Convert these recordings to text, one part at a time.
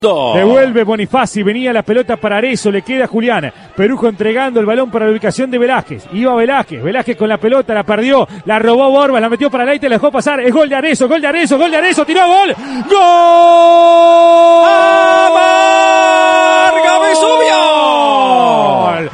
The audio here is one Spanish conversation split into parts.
Devuelve Bonifaci, venía la pelota para Arezzo, le queda Julián. Perujo entregando el balón para la ubicación de Velázquez. Iba Velázquez con la pelota, la perdió, la robó Borbas, la metió para Leite, la dejó pasar. Es gol de Arezzo, tiró gol. ¡Gol! ¡Amarga Vesubio!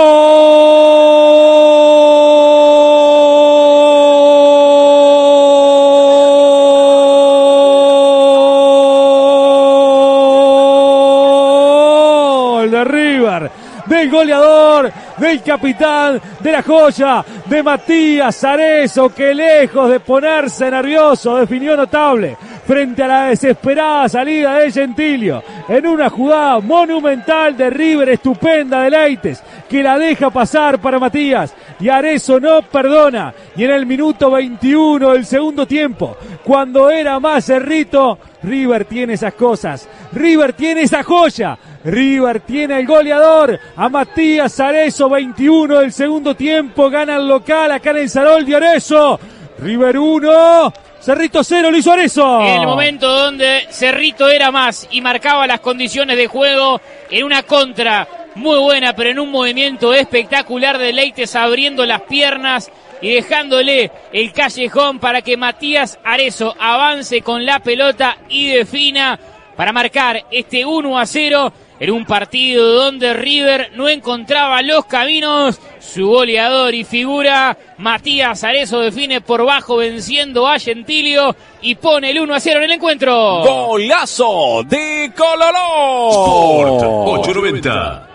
De River, del goleador, del capitán, de la joya, de Matías Arezzo, que lejos de ponerse nervioso, definió notable frente a la desesperada salida de Gentilio, en una jugada monumental de River, estupenda de Leites, que la deja pasar para Matías, y Arezzo no perdona, y en el minuto 21 del segundo tiempo, cuando era más Cerrito, River tiene esas cosas, River tiene esa joya, River tiene el goleador, a Matías Arezzo, 21 del segundo tiempo, gana el local acá en el Saroldi. Arezzo, River 1, Cerrito 0, lo hizo Arezzo. En el momento donde Cerrito era más y marcaba las condiciones de juego, en una contra muy buena, pero en un movimiento espectacular de Leites, abriendo las piernas y dejándole el callejón para que Matías Arezzo avance con la pelota y defina para marcar este 1-0 en un partido donde River no encontraba los caminos. Su goleador y figura, Matías Arezzo, define por bajo venciendo a Gentilio y pone el 1-0 en el encuentro. ¡Golazo de Coloró! Sport 890.